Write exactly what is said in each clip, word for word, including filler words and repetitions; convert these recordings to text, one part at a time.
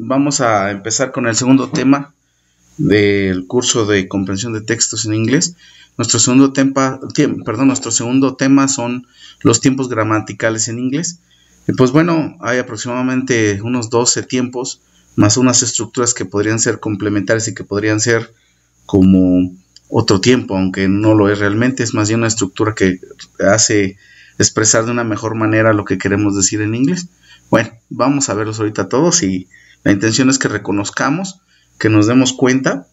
vamos a empezar con el segundo tema del curso de comprensión de textos en inglés. Nuestro segundo tema, perdón, nuestro segundo tema son los tiempos gramaticales en inglés. Y pues bueno, hay aproximadamente unos doce tiempos, más unas estructuras que podrían ser complementarias y que podrían ser como otro tiempo, aunque no lo es realmente, es más bien una estructura que hace expresar de una mejor manera lo que queremos decir en inglés. Bueno, vamos a verlos ahorita todos y la intención es que reconozcamos, que nos demos cuenta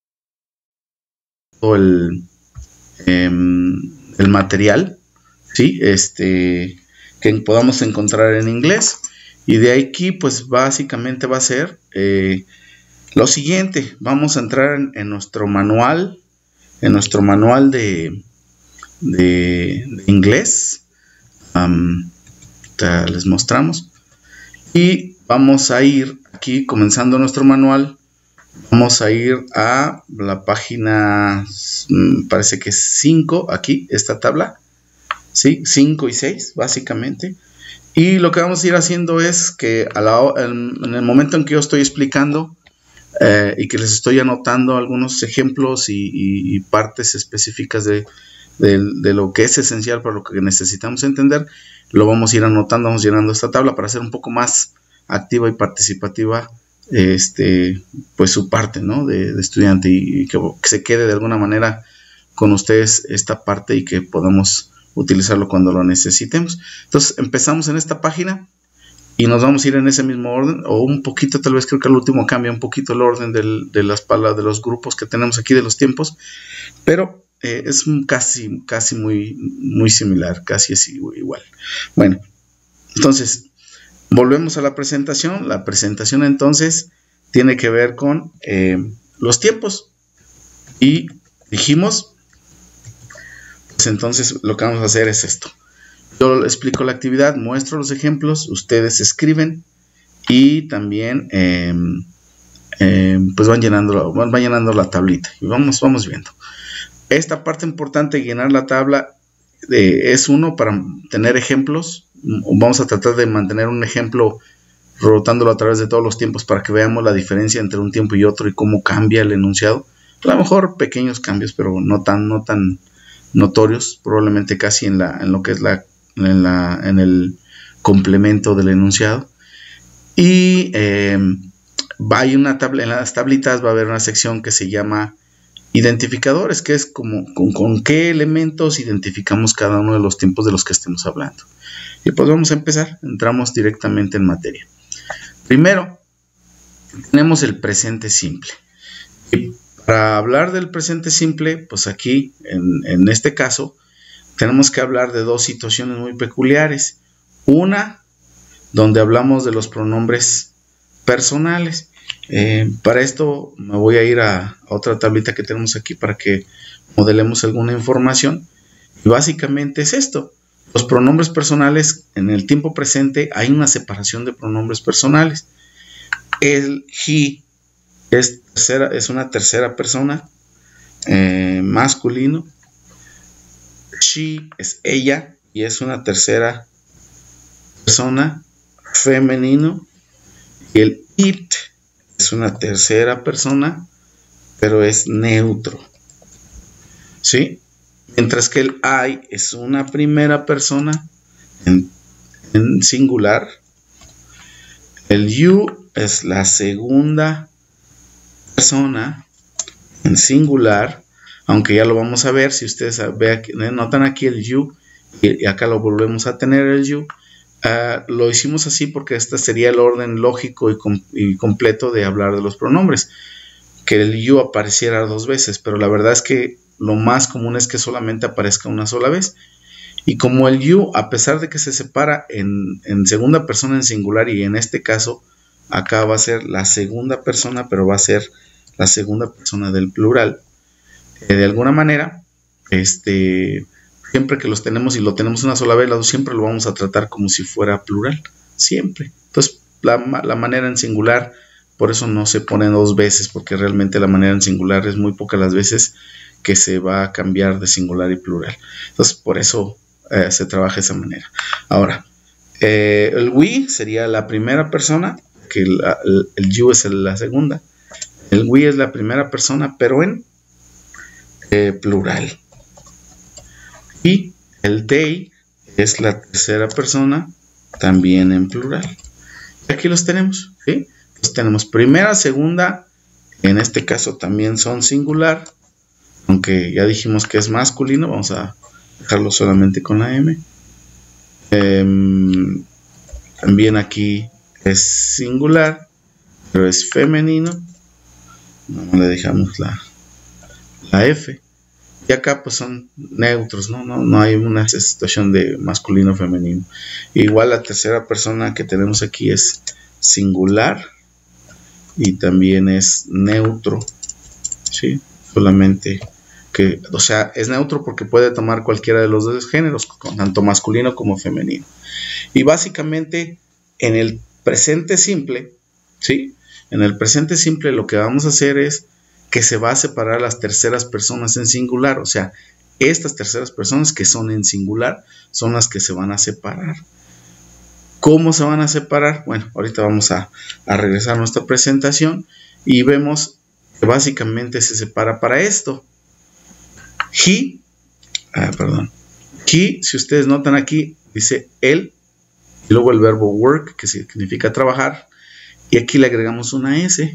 el, eh, el material, ¿sí? Este, que podamos encontrar en inglés, y de aquí pues básicamente va a ser eh, lo siguiente. Vamos a entrar en, en nuestro manual, en nuestro manual de, de, de inglés. Um, les mostramos y vamos a ir aquí comenzando nuestro manual. Vamos a ir a la página, parece que es cinco, aquí, esta tabla, ¿sí? cinco y seis, básicamente. Y lo que vamos a ir haciendo es que a la, en, en el momento en que yo estoy explicando eh, y que les estoy anotando algunos ejemplos y, y, y partes específicas de, de, de lo que es esencial para lo que necesitamos entender, lo vamos a ir anotando, vamos llenando esta tabla para hacer un poco más activa y participativa este pues su parte, ¿no? de, de estudiante, y, y que, que se quede de alguna manera con ustedes esta parte y que podamos utilizarlo cuando lo necesitemos. Entonces empezamos en esta página y nos vamos a ir en ese mismo orden, o un poquito, tal vez creo que al último cambia un poquito el orden del, de las palabras, de los grupos que tenemos aquí, de los tiempos, pero eh, es casi, casi muy, muy similar, casi es igual. Bueno, entonces volvemos a la presentación. La presentación entonces tiene que ver con eh, los tiempos. Y dijimos, pues entonces lo que vamos a hacer es esto. Yo explico la actividad, muestro los ejemplos, ustedes escriben y también eh, eh, pues van llenando, van llenando la tablita. Y vamos, vamos viendo. Esta parte importante de llenar la tabla eh, es uno para tener ejemplos. Vamos a tratar de mantener un ejemplo rotándolo a través de todos los tiempos para que veamos la diferencia entre un tiempo y otro y cómo cambia el enunciado. A lo mejor pequeños cambios, pero no tan, no tan notorios, probablemente casi en, la, en lo que es la en, la, en el complemento del enunciado. Y eh, hay una tabla, en las tablitas va a haber una sección que se llama identificadores, que es como con, con qué elementos identificamos cada uno de los tiempos de los que estemos hablando. Y pues vamos a empezar, entramos directamente en materia. Primero, tenemos el presente simple. Y para hablar del presente simple, pues aquí, en, en este caso, tenemos que hablar de dos situaciones muy peculiares. Una, donde hablamos de los pronombres personales. Eh, para esto me voy a ir a, a otra tablita que tenemos aquí para que modelemos alguna información. Y básicamente es esto. Los pronombres personales, en el tiempo presente hay una separación de pronombres personales. El he es, tercera, es una tercera persona, eh, masculino. She es ella y es una tercera persona, femenino. Y el it es una tercera persona, pero es neutro, ¿sí? Mientras que el I es una primera persona en, en singular. El you es la segunda persona en singular, aunque ya lo vamos a ver. Si ustedes ve aquí, notan aquí el you y acá lo volvemos a tener el you. Uh, lo hicimos así porque este sería el orden lógico y, com y completo de hablar de los pronombres, que el you apareciera dos veces, pero la verdad es que lo más común es que solamente aparezca una sola vez. Y como el you, a pesar de que se separa en, en segunda persona en singular, y en este caso acá va a ser la segunda persona, pero va a ser la segunda persona del plural, eh, de alguna manera, este, siempre que los tenemos y lo tenemos una sola vez, siempre lo vamos a tratar como si fuera plural, siempre. Entonces la, la manera en singular, por eso no se pone dos veces, porque realmente la manera en singular es muy pocas las veces que se va a cambiar de singular y plural. Entonces por eso eh, se trabaja de esa manera. Ahora, eh, el we sería la primera persona, porque la, el, el you es la segunda. El we es la primera persona, pero en eh, plural. Y el they es la tercera persona, también en plural. Y aquí los tenemos, ¿sí? Entonces tenemos primera, segunda, en este caso también son singular, aunque ya dijimos que es masculino, vamos a dejarlo solamente con la M. Eh, también aquí es singular, pero es femenino. No le dejamos la, la F. Y acá pues son neutros, ¿no? No, no hay una situación de masculino o femenino. Igual la tercera persona que tenemos aquí es singular y también es neutro, ¿sí? Solamente que, o sea, es neutro porque puede tomar cualquiera de los dos géneros, tanto masculino como femenino. Y básicamente en el presente simple, ¿sí? En el presente simple lo que vamos a hacer es que se va a separar las terceras personas en singular, o sea, estas terceras personas que son en singular son las que se van a separar. ¿Cómo se van a separar? Bueno, ahorita vamos a, a regresar a nuestra presentación y vemos que básicamente se separa para esto. He, ah, perdón, he, si ustedes notan aquí, dice él, y luego el verbo work, que significa trabajar, y aquí le agregamos una S.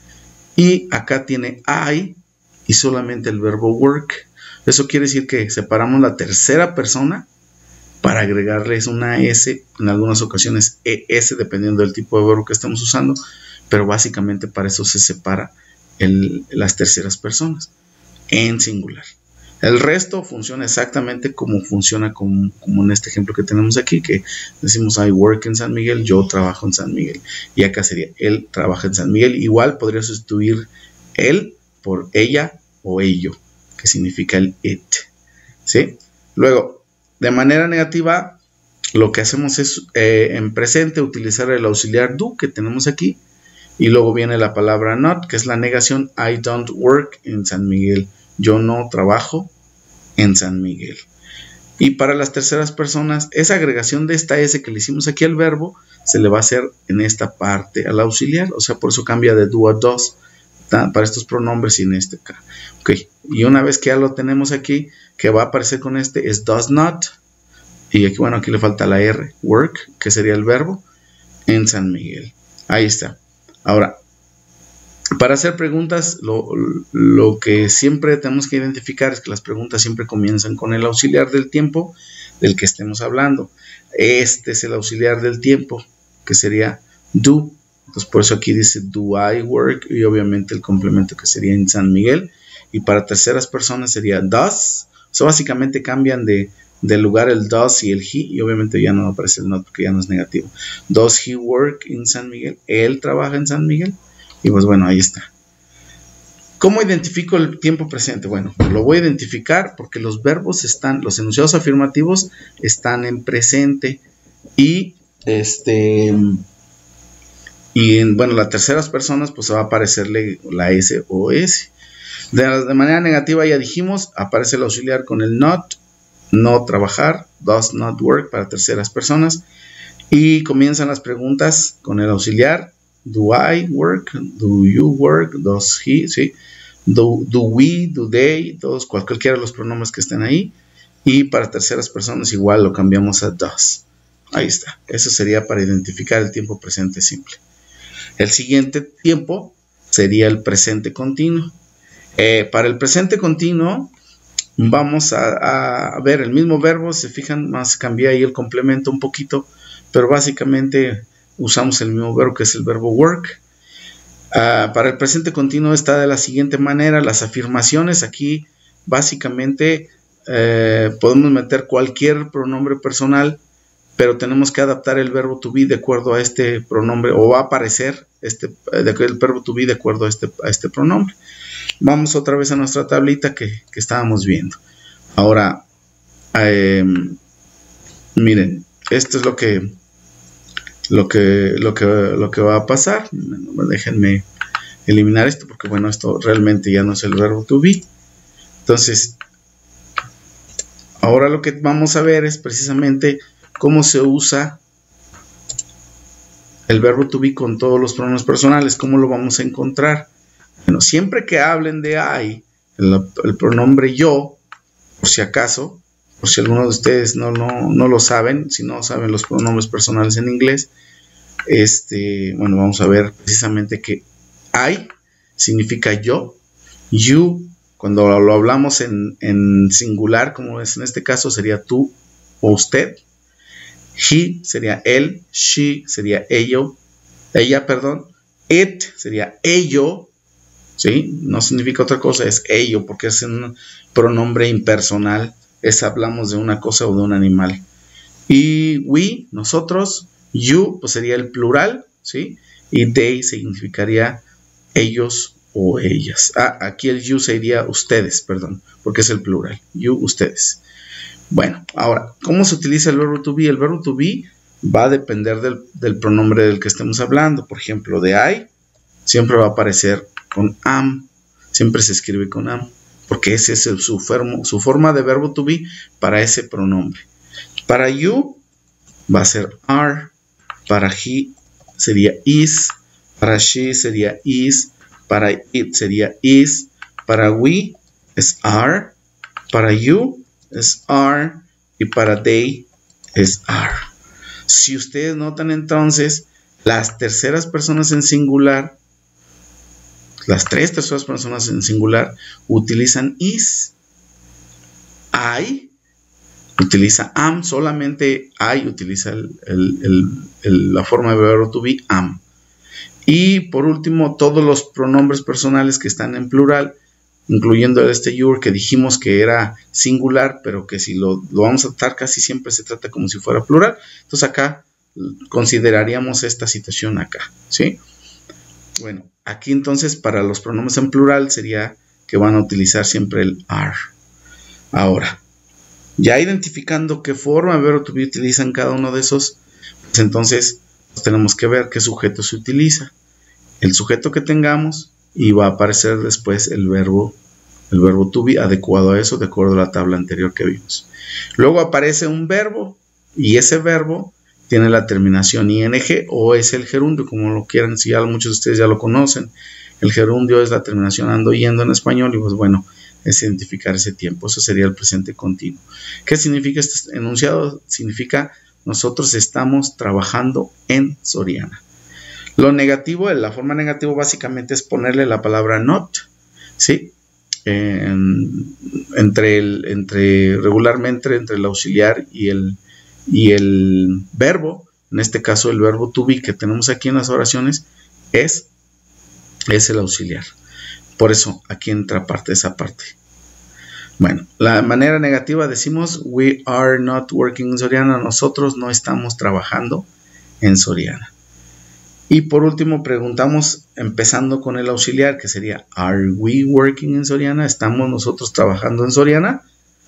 Y acá tiene I y solamente el verbo work. Eso quiere decir que separamos la tercera persona para agregarles una S, en algunas ocasiones E S, dependiendo del tipo de verbo que estemos usando, pero básicamente para eso se separa el, las terceras personas en singular. El resto funciona exactamente como funciona como, como en este ejemplo que tenemos aquí, que decimos I work en San Miguel, yo trabajo en San Miguel. Y acá sería él trabaja en San Miguel. Igual podría sustituir él por ella o ello, que significa el it, ¿sí? Luego, de manera negativa, lo que hacemos es eh, en presente utilizar el auxiliar do que tenemos aquí. Y luego viene la palabra not, que es la negación. I don't work in San Miguel. Yo no trabajo en San Miguel. Y para las terceras personas, esa agregación de esta S que le hicimos aquí al verbo, se le va a hacer en esta parte al auxiliar. O sea, por eso cambia de do a does para estos pronombres y en este acá. Ok, y una vez que ya lo tenemos aquí, que va a aparecer con este, es does not. Y aquí, bueno, aquí le falta la R, work, que sería el verbo, en San Miguel. Ahí está. Ahora, para hacer preguntas, lo, lo que siempre tenemos que identificar es que las preguntas siempre comienzan con el auxiliar del tiempo del que estemos hablando. Este es el auxiliar del tiempo, que sería do. Entonces, por eso aquí dice do I work, y obviamente el complemento que sería en San Miguel. Y para terceras personas sería does. O sea, básicamente cambian de, de lugar el does y el he, y obviamente ya no aparece el not porque ya no es negativo. Does he work in San Miguel? Él trabaja en San Miguel. Y pues bueno, ahí está. ¿Cómo identifico el tiempo presente? Bueno, lo voy a identificar porque los verbos están, los enunciados afirmativos están en presente. Y este y en, bueno, las terceras personas pues va a aparecerle la S o S. De, de manera negativa ya dijimos, aparece el auxiliar con el not, no trabajar, does not work para terceras personas. Y comienzan las preguntas con el auxiliar. Do I work? Do you work? Does he? ¿Sí? Do, do we? Do they? Todos, cualquiera de los pronombres que estén ahí. Y para terceras personas igual lo cambiamos a does. Ahí está. Eso sería para identificar el tiempo presente simple. El siguiente tiempo sería el presente continuo. Eh, para el presente continuo vamos a, a ver el mismo verbo. Se fijan, más cambié ahí el complemento un poquito. Pero básicamente usamos el mismo verbo que es el verbo work. Uh, para el presente continuo está de la siguiente manera. Las afirmaciones aquí básicamente eh, podemos meter cualquier pronombre personal, pero tenemos que adaptar el verbo to be de acuerdo a este pronombre, o va a aparecer este, el verbo to be de acuerdo a este, a este pronombre. Vamos otra vez a nuestra tablita que, que estábamos viendo. Ahora, eh, miren, esto es lo que Lo que, lo, que, lo que va a pasar. Déjenme eliminar esto porque bueno, esto realmente ya no es el verbo to be. Entonces, ahora lo que vamos a ver es precisamente cómo se usa el verbo to be con todos los pronombres personales. ¿Cómo lo vamos a encontrar? Bueno, siempre que hablen de I, el, el pronombre yo, por si acaso, por si alguno de ustedes no, no, no lo saben, si no saben los pronombres personales en inglés, este, bueno, vamos a ver precisamente que I significa yo, you, cuando lo hablamos en, en singular, como es en este caso, sería tú o usted. He sería él, she sería ello, ella, perdón, it sería ello, ¿sí? No significa otra cosa, es ello, porque es un pronombre impersonal, es hablamos de una cosa o de un animal. Y we, nosotros, you, pues sería el plural, ¿sí? Y they significaría ellos o ellas. Ah, aquí el you sería ustedes, perdón, porque es el plural, you, ustedes. Bueno, ahora, ¿cómo se utiliza el verbo to be? El verbo to be va a depender del, del pronombre del que estemos hablando. Por ejemplo, de I, siempre va a aparecer con am, siempre se escribe con am, porque ese es el, su, fermo, su forma de verbo to be para ese pronombre. Para you va a ser are, para he sería is, para she sería is, para it sería is, para we es are, para you es are y para they es are. Si ustedes notan entonces, las terceras personas en singular, las tres terceras personas en singular utilizan is. I utiliza am, solamente I utiliza el, el, el, el, la forma de verbo to be am. Y por último, todos los pronombres personales que están en plural, incluyendo este your que dijimos que era singular, pero que si lo, lo vamos a tratar casi siempre se trata como si fuera plural. Entonces acá consideraríamos esta situación acá, ¿sí? Bueno, aquí entonces para los pronombres en plural sería que van a utilizar siempre el are. Ahora, ya identificando qué forma de verbo to be utilizan cada uno de esos, pues entonces pues tenemos que ver qué sujeto se utiliza. El sujeto que tengamos y va a aparecer después el verbo, el verbo to be adecuado a eso, de acuerdo a la tabla anterior que vimos. Luego aparece un verbo y ese verbo tiene la terminación ing o es el gerundio, como lo quieran, si ya muchos de ustedes ya lo conocen. El gerundio es la terminación ando, yendo en español y pues bueno, es identificar ese tiempo. Eso sería el presente continuo. ¿Qué significa este enunciado? Significa nosotros estamos trabajando en Soriana. Lo negativo, la forma negativa básicamente es ponerle la palabra not, ¿sí? Eh, entre, el, entre regularmente entre el auxiliar y el, y el verbo, en este caso el verbo to be que tenemos aquí en las oraciones es, es el auxiliar. Por eso aquí entra parte esa parte. Bueno, la manera negativa decimos we are not working in Soriana, nosotros no estamos trabajando en Soriana. Y por último preguntamos, empezando con el auxiliar, que sería are we working in Soriana? ¿Estamos nosotros trabajando en Soriana?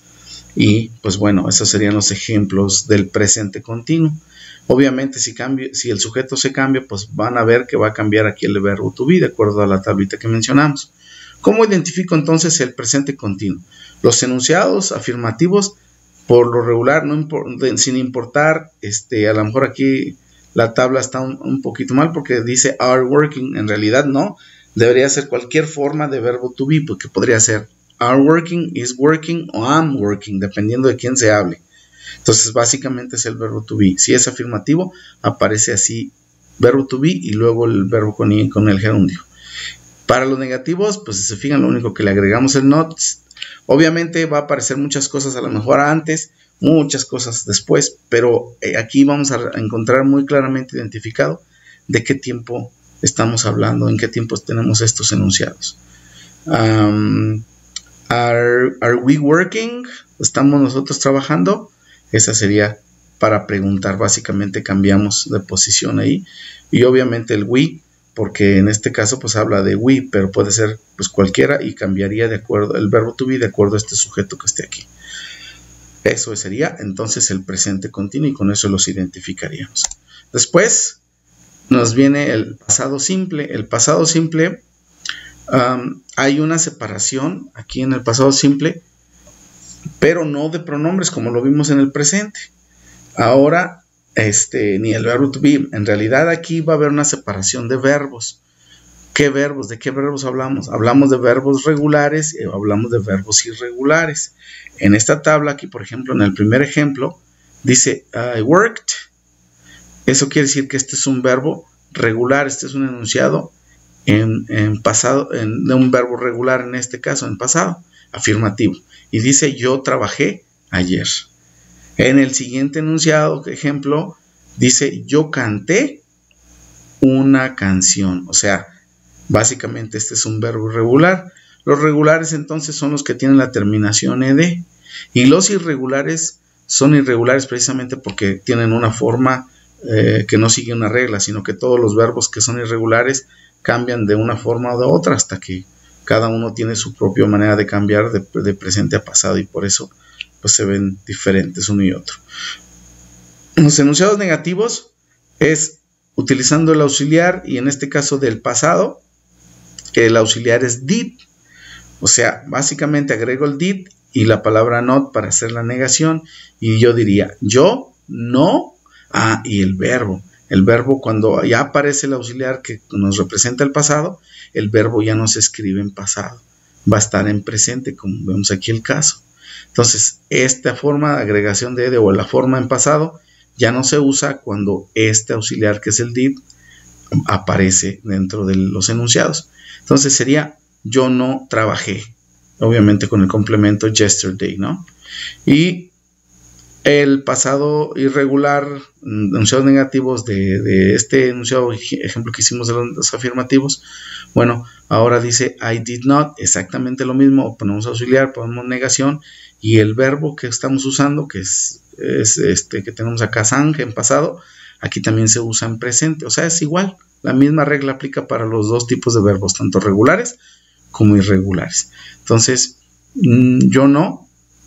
Y pues bueno, esos serían los ejemplos del presente continuo. Obviamente si, cambia, si el sujeto se cambia, pues van a ver que va a cambiar aquí el verbo to be, de acuerdo a la tablita que mencionamos. ¿Cómo identifico entonces el presente continuo? Los enunciados afirmativos, por lo regular, no import, sin importar, este, a lo mejor aquí la tabla está un, un poquito mal porque dice are working, en realidad no, debería ser cualquier forma de verbo to be, porque podría ser are working, is working o am working, dependiendo de quién se hable. Entonces básicamente es el verbo to be. Si es afirmativo, aparece así verbo to be y luego el verbo con, con el gerundio. Para los negativos, pues si se fijan, lo único que le agregamos el not. Obviamente va a aparecer muchas cosas a lo mejor antes, muchas cosas después, pero aquí vamos a encontrar muy claramente identificado de qué tiempo estamos hablando, en qué tiempo tenemos estos enunciados. Um, are, are we working? ¿Estamos nosotros trabajando? Esa sería para preguntar, básicamente cambiamos de posición ahí. Y obviamente el we, porque en este caso pues habla de we, pero puede ser pues cualquiera y cambiaría de acuerdo el verbo to be de acuerdo a este sujeto que esté aquí. Eso sería entonces el presente continuo y con eso los identificaríamos. Después nos viene el pasado simple. El pasado simple, um, hay una separación aquí en el pasado simple, pero no de pronombres como lo vimos en el presente. Ahora este, ni el verbo to be. En realidad aquí va a haber una separación de verbos. ¿Qué verbos? ¿De qué verbos hablamos? Hablamos de verbos regulares y hablamos de verbos irregulares. En esta tabla aquí, por ejemplo, en el primer ejemplo, dice I worked. Eso quiere decir que este es un verbo regular, este es un enunciado en, en pasado, en, de un verbo regular en este caso, en pasado, afirmativo. Y dice yo trabajé ayer. En el siguiente enunciado, ejemplo, dice yo canté una canción. O sea, básicamente este es un verbo irregular. Los regulares entonces son los que tienen la terminación ed. Y los irregulares son irregulares precisamente porque tienen una forma eh, que no sigue una regla, sino que todos los verbos que son irregulares cambian de una forma o de otra hasta que cada uno tiene su propia manera de cambiar de, de presente a pasado y por eso pues se ven diferentes uno y otro. Los enunciados negativos es utilizando el auxiliar y en este caso del pasado, el auxiliar es did. O sea, básicamente agrego el did y la palabra not para hacer la negación y yo diría yo, no, ah, y el verbo. El verbo cuando ya aparece el auxiliar que nos representa el pasado, el verbo ya no se escribe en pasado, va a estar en presente como vemos aquí el caso. Entonces, esta forma de agregación de ed o la forma en pasado ya no se usa cuando este auxiliar que es el did aparece dentro de los enunciados. Entonces sería yo no trabajé, obviamente con el complemento yesterday, ¿no? Y el pasado irregular, enunciados negativos de, de este enunciado, ejemplo que hicimos de los afirmativos, bueno, ahora dice I did not, exactamente lo mismo, ponemos auxiliar, ponemos negación, y el verbo que estamos usando, que es, es este que tenemos acá, sang, en pasado, aquí también se usa en presente, o sea, es igual, la misma regla aplica para los dos tipos de verbos, tanto regulares como irregulares. Entonces, yo no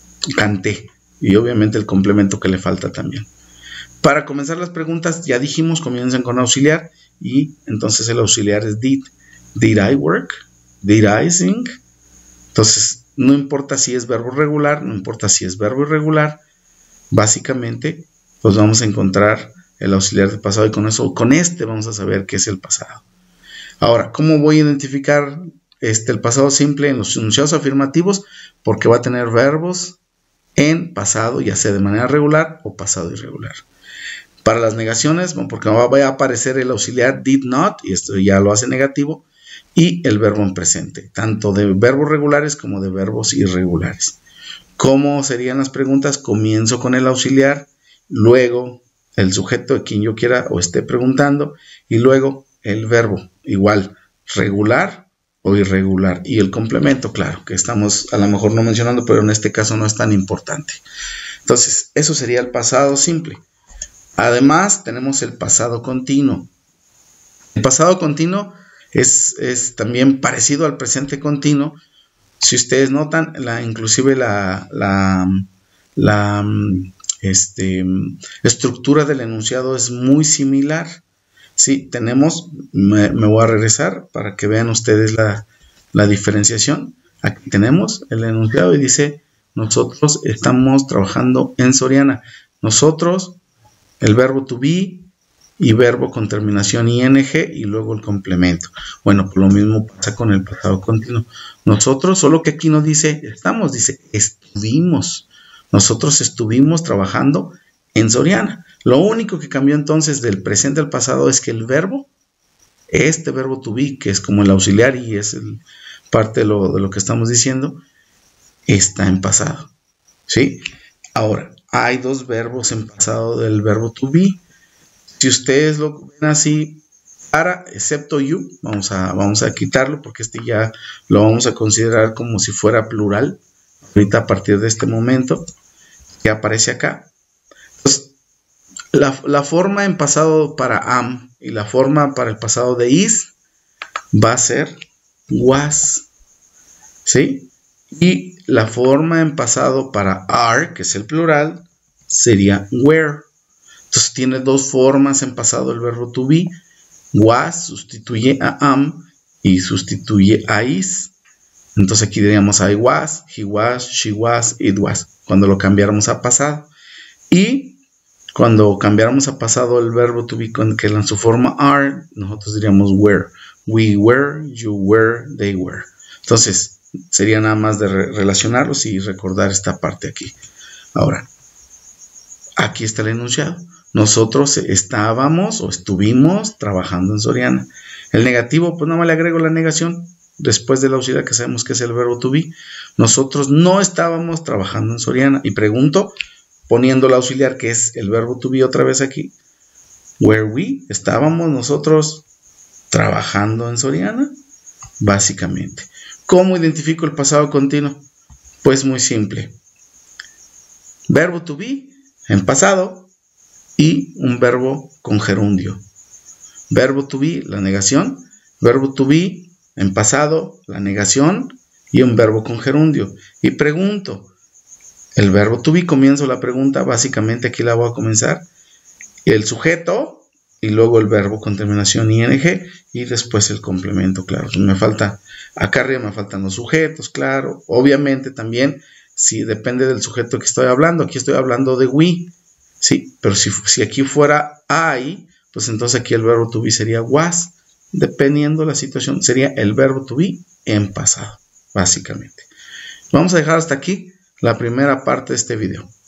canté. Y obviamente el complemento que le falta también. Para comenzar las preguntas, ya dijimos, comienzan con auxiliar. Y entonces el auxiliar es did. Did I work? Did I sing? Entonces, no importa si es verbo regular, no importa si es verbo irregular. Básicamente, pues vamos a encontrar el auxiliar de pasado. Y con eso, con este vamos a saber qué es el pasado. Ahora, ¿cómo voy a identificar este, el pasado simple en los enunciados afirmativos? Porque va a tener verbos en pasado, ya sea de manera regular o pasado irregular. Para las negaciones, bueno, porque va a aparecer el auxiliar did not, y esto ya lo hace negativo, y el verbo en presente, tanto de verbos regulares como de verbos irregulares. ¿Cómo serían las preguntas? Comienzo con el auxiliar, luego el sujeto de quien yo quiera o esté preguntando, y luego el verbo, igual, regular o irregular, y el complemento, claro, que estamos a lo mejor no mencionando, pero en este caso no es tan importante. Entonces, eso sería el pasado simple. Además, tenemos el pasado continuo. El pasado continuo es, es también parecido al presente continuo. Si ustedes notan, la, inclusive la, la, la este, estructura del enunciado es muy similar. Sí, tenemos, me, me voy a regresar para que vean ustedes la, la diferenciación. Aquí tenemos el enunciado y dice, nosotros estamos trabajando en Soriana. Nosotros, el verbo to be y verbo con terminación ing y luego el complemento. Bueno, pues lo mismo pasa con el pasado continuo. Nosotros, solo que aquí no dice estamos, dice estuvimos. Nosotros estuvimos trabajando en Soriana. Lo único que cambió entonces del presente al pasado es que el verbo, este verbo to be, que es como el auxiliar y es el, parte de lo, de lo que estamos diciendo, está en pasado. ¿Sí? Ahora, hay dos verbos en pasado del verbo to be. Si ustedes lo ven así, para, excepto you, vamos a, vamos a quitarlo porque este ya lo vamos a considerar como si fuera plural. Ahorita a partir de este momento, que aparece acá. Entonces, La, la forma en pasado para am y la forma para el pasado de is va a ser was, ¿sí? Y la forma en pasado para are, que es el plural, sería were. Entonces tiene dos formas en pasado el verbo to be. Was sustituye a am y sustituye a is. Entonces aquí diríamos I was, he was, she was, it was, cuando lo cambiáramos a pasado. Y Cuando cambiáramos a pasado el verbo to be, con, que en su forma are, nosotros diríamos were. We were, you were, they were. Entonces, sería nada más de re relacionarlos y recordar esta parte aquí. Ahora, aquí está el enunciado. Nosotros estábamos o estuvimos trabajando en Soriana. El negativo, pues nada más le agrego la negación después del auxiliar que sabemos que es el verbo to be. Nosotros no estábamos trabajando en Soriana. Y pregunto, poniendo el auxiliar que es el verbo to be otra vez aquí. Were we? ¿Estábamos nosotros trabajando en Soriana? Básicamente. ¿Cómo identifico el pasado continuo? Pues muy simple. Verbo to be en pasado y un verbo con gerundio. Verbo to be, la negación. Verbo to be en pasado, la negación y un verbo con gerundio. Y pregunto, el verbo to be, comienzo la pregunta, básicamente aquí la voy a comenzar. El sujeto y luego el verbo con terminación ing y después el complemento, claro. Me falta, acá arriba me faltan los sujetos, claro. Obviamente también, si depende del sujeto que estoy hablando. Aquí estoy hablando de we, sí, pero si, si aquí fuera I, pues entonces aquí el verbo to be sería was. Dependiendo de la situación, sería el verbo to be en pasado, básicamente. Vamos a dejar hasta aquí la primera parte de este video.